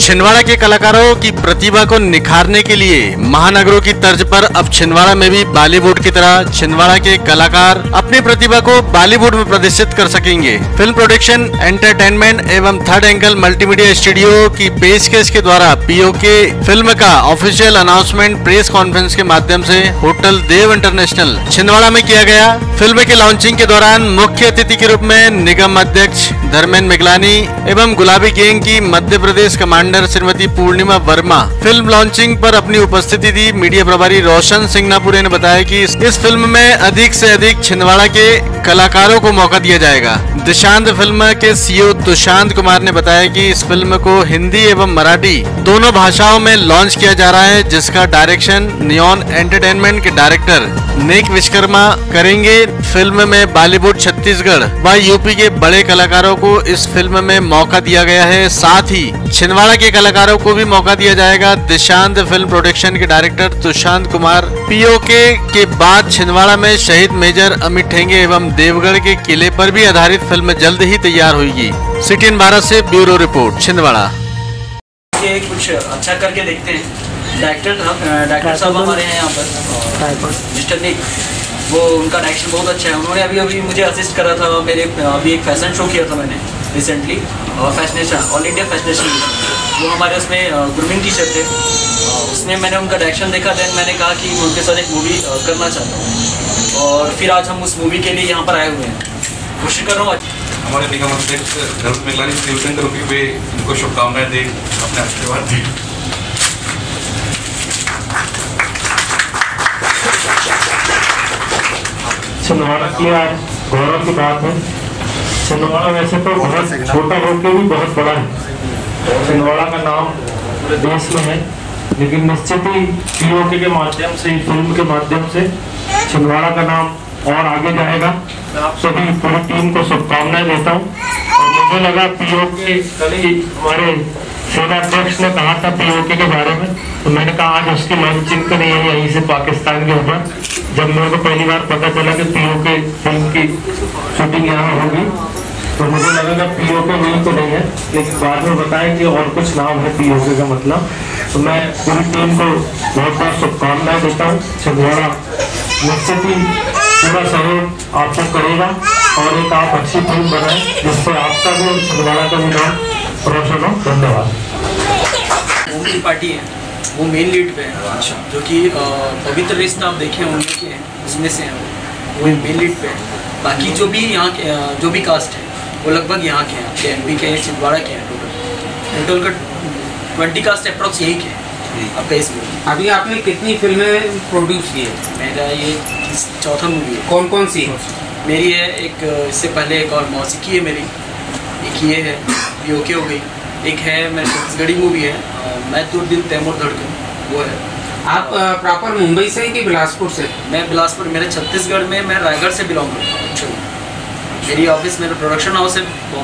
छिंदवाड़ा के कलाकारों की प्रतिभा को निखारने के लिए महानगरों की तर्ज पर अब छिंदवाड़ा में भी बॉलीवुड की तरह छिंदवाड़ा के कलाकार अपनी प्रतिभा को बॉलीवुड में प्रदर्शित कर सकेंगे। फिल्म प्रोडक्शन, एंटरटेनमेंट एवं थर्ड एंगल मल्टीमीडिया स्टूडियो की पेशकश के द्वारा पीओके फिल्म का ऑफिशियल अनाउंसमेंट प्रेस कॉन्फ्रेंस के माध्यम से होटल देव इंटरनेशनल छिंदवाड़ा में किया गया। फिल्म के लॉन्चिंग के दौरान मुख्य अतिथि के रूप में निगम अध्यक्ष धर्मेंद्र मिगलानी एवं गुलाबी गैंग की Madhya Pradesh commander Shrimati Purnima Verma film launching पर अपनी उपस्थिति दी। मीडिया प्रभारी रोशन सिंगनापुरे ने बताया कि इस फिल्म में अधिक से अधिक छिंदवाड़ा के कलाकारों को मौका दिया जाएगा। दिशांत फिल्म के सीईओ दुशांत कुमार ने बताया कि इस फिल्म को हिंदी एवं मराठी दोनों भाषाओं में लॉन्च किया जा रहा है, जिसका डायरेक्शन नियॉन एंटरटेनमेंट के डायरेक्टर निक विश्वकर्मा करेंगे। फिल्म में बॉलीवुड, छत्तीसगढ़ व यूपी के बड़े कलाकारों को इस फिल्म में मौका दिया गया है। साथ ही छिंदवाड़ा के कलाकारों को भी मौका दिया जाएगा। दिशांत फिल्म प्रोडक्शन के डायरेक्टर दुशांत कुमार पीओके के बाद छिंदवाड़ा में शहीद मेजर अमित ठेंगे एवं देवगढ़ के किले पर भी आधारित फिल्म जल्द ही तैयार होगी। सिटीएन भारत से ब्यूरो रिपोर्ट, छिंदवाड़ा। कुछ अच्छा करके देखते हैं। डायरेक्टर साहब हमारे हैं यहाँ पर, मिस्टर निक, वो उनका डायरेक्शन बहुत अच्छा है। उन्होंने अभी मुझे असिस्ट करा था। मेरे अभी एक फैशन शो किया था मैंने recently, fascination all India fascination, वो हमारे उसमें ग्रूमिंग टीचर थे। उसमें मैंने उनका डायरेक्शन देखा, देन मैंने कहा कि मैं उनके साथ एक मूवी करना चाहता हूँ, और फिर आज हम उस मूवी के लिए यहाँ पर आए हुए हैं। कोशिश कर रहा हूँ हमारे निगम अध्यक्ष धर्मेंद्र मिगलानी शिवशंकर पे इनको शुभकामनाएं दें, अपने आशीर्वाद दें। छिंदवाड़ा की आज गौरव की बात है। छिंदवाड़ा वैसे तो बहुत छोटा होकर भी बहुत बड़ा है। छिंदवाड़ा का नाम पूरे देश में है, लेकिन निश्चित ही पीओके के माध्यम से, फिल्म के माध्यम से छिंदवाड़ा का नाम और आगे जाएगा। मैं आप सभी पूरी टीम को शुभकामनाएं देता हूँ। और मुझे लगा पीओके, कल ही हमारे सेना अध्यक्ष ने कहा था पीओके के बारे में, तो मैंने कहा आज उसकी लॉन्चिंग तो नहीं है यहीं से पाकिस्तान के ऊपर। जब मेरे को पहली बार पता चला कि पीओके फिल्म की शूटिंग यहाँ होगी, तो मुझे लगा कि पीओके नहीं तो नहीं है, लेकिन बाद में बताया कि और कुछ नाम है पीओके का मतलब। तो मैं पूरी टीम को बहुत बहुत शुभकामनाएं देता हूँ। छिंदवाड़ा निश्चित ही पूरा सहयोग आपको करेगा और एक आप अच्छी फिल्म बनाएं जिससे आपका भी और छिंदवाड़ा का भी नाम रोशन हो। धन्यवाद। ओम त्रिपाठी है, वो मेन लीड पे है। अच्छा। जो कि पवित्र रिश्ता आप देखे होंगे कि उसमें से हैं, वो मेन लीड पे है। बाकी जो भी यहाँ के जो भी कास्ट है वो लगभग यहाँ के हैं, एमपी के, छिंदवाड़ा के हैं। टोटल का 20 कास्ट अप्रॉक्स यही के हैं आपका इसमें। अभी आपने कितनी फिल्में प्रोड्यूस की है? मेरा ये चौथा मूवी है। कौन कौन सी? मेरी है एक, इससे पहले एक और मौसीकी है मेरी, एक ये है पीओके हो गई, एक है मेरी छत्तीसगढ़ी मूवी है मैं तो दिल तैमूर धड़कन, वो है। आप प्रॉपर मुंबई से कि बिलासपुर से? मैं बिलासपुर, मेरे छत्तीसगढ़ में, मैं रायगढ़ से बिलोंग करता हूँ। मेरी ऑफिस, मेरा प्रोडक्शन हाउस है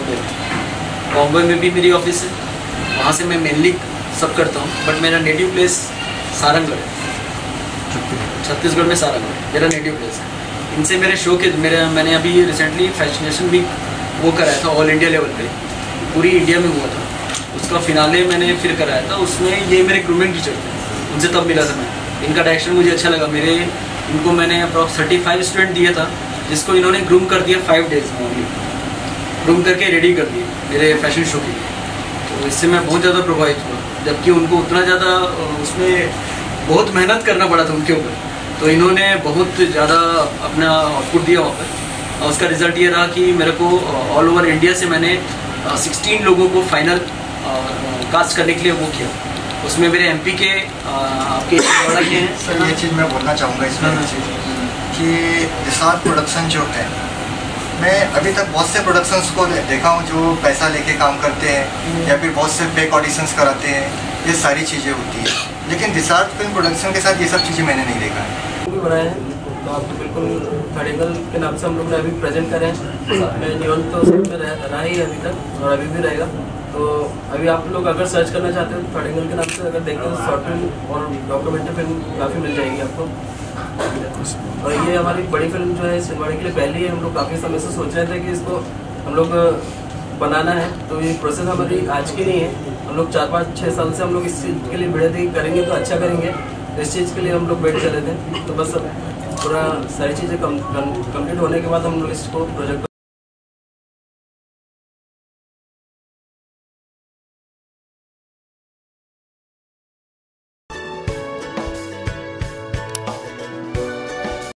बॉम्बे में भी मेरी ऑफिस है, वहाँ से मैं मेनली सब करता हूँ। बट मेरा नेटिव प्लेस सारंगढ़ है, छत्तीसगढ़ में सारंगढ़ मेरा नेटिव प्लेस है। इनसे मेरे शो के मैंने अभी रिसेंटली फैशनेशन वीक वो कराया था ऑल इंडिया लेवल पे, पूरी इंडिया में हुआ था। उसका फिनाले मैंने फिर कराया था, उसमें ये मेरे ग्रूमिंग टीचर थे, उनसे तब मिला था मैं। इनका डायरेक्शन मुझे अच्छा लगा। इनको मैंने अप्रॉक्स 35 स्टूडेंट दिया था, जिसको इन्होंने ग्रूम कर दिया 5 डेज में ओनली, ग्रूम करके रेडी कर दिया मेरे फैशन शो के लिए। तो इससे मैं बहुत ज़्यादा प्रभावित हुआ, जबकि उनको उतना ज़्यादा उसमें बहुत मेहनत करना पड़ा था उनके ऊपर। तो इन्होंने बहुत ज़्यादा अपना आउटपुट दिया वहाँ पर, और उसका रिजल्ट ये रहा कि मेरे को ऑल ओवर इंडिया से मैंने 16 लोगों को फाइनल कास्ट करने के लिए वो किया। उसमें मेरे एमपी के आपके छिंदवाड़ा के हैं। सर ये चीज़ मैं बोलना चाहूँगा इसमें कि दिशांत प्रोडक्शन जो है, मैं अभी तक बहुत से प्रोडक्शंस को देखा हूँ जो पैसा लेके काम करते हैं या फिर बहुत से फेक ऑडिशंस कराते हैं, ये सारी चीज़ें होती है। लेकिन दिशांत फिल्म प्रोडक्शन के साथ ये सब चीज़ें मैंने नहीं देखा है। भी बनाए हैं तो आपको बिल्कुल थर्ड एंगल के नाम से हम लोग ने अभी प्रेजेंट करें। साथ में नियॉन तो सब में रहा ही है अभी तक और अभी भी रहेगा। तो अभी आप लोग अगर सर्च करना चाहते हो थर्ड एंगल के नाम से अगर देखते हैं, शॉर्ट फिल्म और डॉक्यूमेंट्री फिल्म काफ़ी मिल जाएगी आपको। और ये हमारी बड़ी फिल्म जो है छिंदवाड़ा के लिए पहली है। हम लोग काफ़ी समय से सोच रहे थे कि इसको हम लोग बनाना है, तो ये प्रोसेस हमारी आज की नहीं है, हम लोग 4-5-6 साल से हम लोग इस चीज़ के लिए भिड़े थे कि करेंगे तो अच्छा करेंगे, इस चीज़ के लिए हम लोग वेट कर रहे थे। तो बस अब पूरा सारी चीज़ें कंप्लीट होने के बाद हम लोग इसको प्रोजेक्ट